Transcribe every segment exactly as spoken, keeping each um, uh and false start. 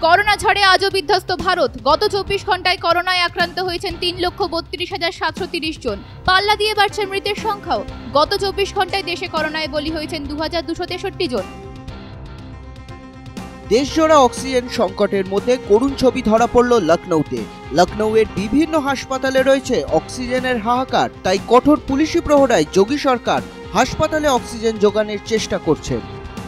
Corona ঝড়ে আজও বিধ্বস্ত ভারত। গত চব্বিশ ঘন্টায় করোনায় আক্রান্ত হয়েছেন তিন লক্ষ বত্রিশ হাজার সাতশো তিরিশ জন। পাল্লা দিয়ে বাড়ছে মৃতের সংখ্যাও। গত চব্বিশ ঘন্টায় দেশে করোনায় বলি হয়েছেন দু হাজার দুশো তেষট্টি জন। দেশজোড়া অক্সিজেন সংকটের মধ্যে করুণ ছবি ধরা পড়ল লখনৌতে। লখনৌয়ের বিভিন্ন হাসপাতালে রয়েছে অক্সিজেনের হাহাকার, তাই কঠোর পুলিশি প্রহরায় যোগী সরকার হাসপাতালে অক্সিজেন যোগানের চেষ্টা করছেন।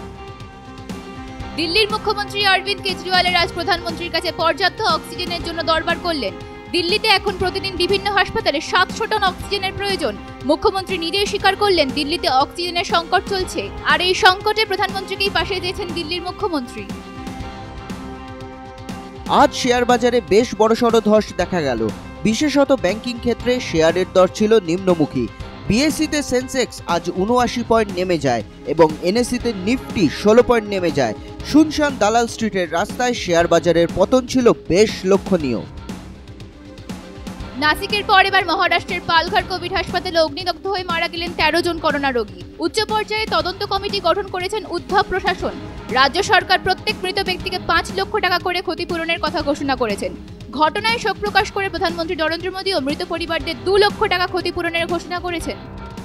দিল্লির মুখ্যমন্ত্রী অরবিন্দ কেজরিওয়ালের আজ প্রধানমন্ত্রীর কাছে পর্যাপ্ত অক্সিজেনের জন্য দরবার করলেন। দিল্লিতে এখন প্রতিদিন বিভিন্ন হাসপাতালে সাতশো টন অক্সিজেনের প্রয়োজন। মুখ্যমন্ত্রী নিজেই স্বীকার করলেন দিল্লিতে অক্সিজেনের সংকট চলছে, আর এই সংকটে প্রধানমন্ত্রীকেই পাশে দিয়েছেন দিল্লির মুখ্যমন্ত্রী। আজ শেয়ার বাজারে বেশ বড়সড় ধস দেখা গেল। বিশেষত ব্যাংকিং ক্ষেত্রে শেয়ারের দর ছিল নিম্নমুখী। বিএসসিতে সেন্সেক্স আজ উনআশি পয়েন্ট নেমে যায় এবং এনএসসিতে নিফটি ষোলো পয়েন্ট নেমে যায়। শুনশান দালাল স্ট্রিটের রাস্তায় শেয়ার বাজারের পতন ছিল বেশ লক্ষণীয়। নাসিকের পর এবার মহারাষ্ট্রের পালঘর কোভিড হাসপাতালে অগ্নিদগ্ধ হয়ে মারা গেলেন তেরো জন করোনা রোগী। উচ্চ পর্যায়ে তদন্ত কমিটি গঠন করেছেন উদ্ধব প্রশাসন। রাজ্য সরকার প্রত্যেক মৃত ব্যক্তিকে পাঁচ লক্ষ টাকা করে ক্ষতিপূরণের কথা ঘোষণা করেছেন। ঘটনায় শোক প্রকাশ করে প্রধানমন্ত্রী নরেন্দ্র মোদীও মৃত পরিবারদের দু লক্ষ টাকা ক্ষতিপূরণের ঘোষণা করেছেন।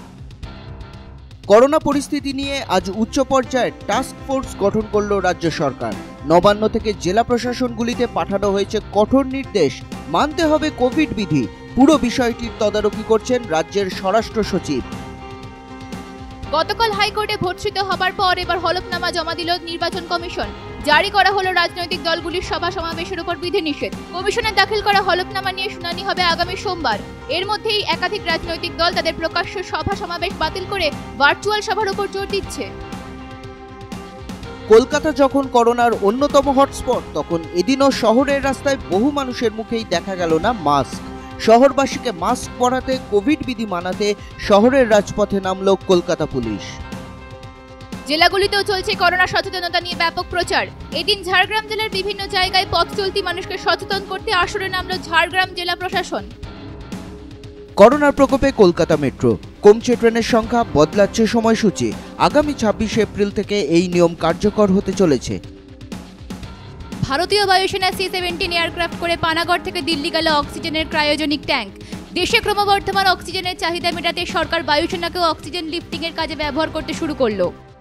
করোনা পরিস্থিতি নিয়ে আজ উচ্চ পর্যায়ের টাস্ক ফোর্স গঠন করল রাজ্য সরকার। নবান্ন থেকে জেলা প্রশাসনগুলিতে পাঠানো হয়েছে কঠোর নির্দেশ, মানতে হবে কোভিড বিধি। পুরো বিষয়টির তদারকি করছেন রাজ্যের স্বরাষ্ট্র সচিব। গতকাল হাইকোর্টে ভর্ৎসিত হবার পর এবার হলফনামা জমা দিল নির্বাচন কমিশন। জারি করা হলো রাজনৈতিক দলগুলির সভা সমাবেশের উপর বিধিনিষেধ। কমিশনের দাখিল করা হলফনামা নিয়ে শুনানি হবে আগামী সোমবার। এর মধ্যেই একাধিক রাজনৈতিক দল তাদের প্রকাশ্য সভা সমাবেশ বাতিল করে ভার্চুয়াল সভার উপর জোর দিচ্ছে। কলকাতা যখন করোনার অন্যতম হটস্পট, তখন এদিনও শহরের রাস্তায় বহু মানুষের মুখেই দেখা গেল না মাস্ক। শহরবাসীকে মাস্ক পরাতে, কোভিড বিধি মানাতে শহরের রাজপথে নামল কলকাতা পুলিশ। জেলাগুলিতেও চলছে করোনা সচেতনতা নিয়ে ব্যাপক প্রচার। এদিন ঝাড়গ্রাম জেলার বিভিন্ন জায়গায় পথ চলতি মানুষকে সচেতন করতে আসরে নামল ঝাড়গ্রাম জেলা প্রশাসন। করোনার প্রকোপে কলকাতা মেট্রো কমছে, ট্রেনের সংখ্যা, বদলাচ্ছে সময়সূচি। আগামী ছাব্বিশে এপ্রিল থেকে এই নিয়ম কার্যকর হতে চলেছে। ভারতীয় বায়ুসেনা সি সেভেন্টিন এয়ারক্রাফট করে পানাগড় থেকে দিল্লি গেল অক্সিজেনের ক্রায়োজেনিক ট্যাঙ্ক। দেশে ক্রমবর্ধমান অক্সিজেনের চাহিদা মেটাতে সরকার বায়ুসেনাকেও অক্সিজেন লিফটিং এর কাজে ব্যবহার করতে শুরু করলো।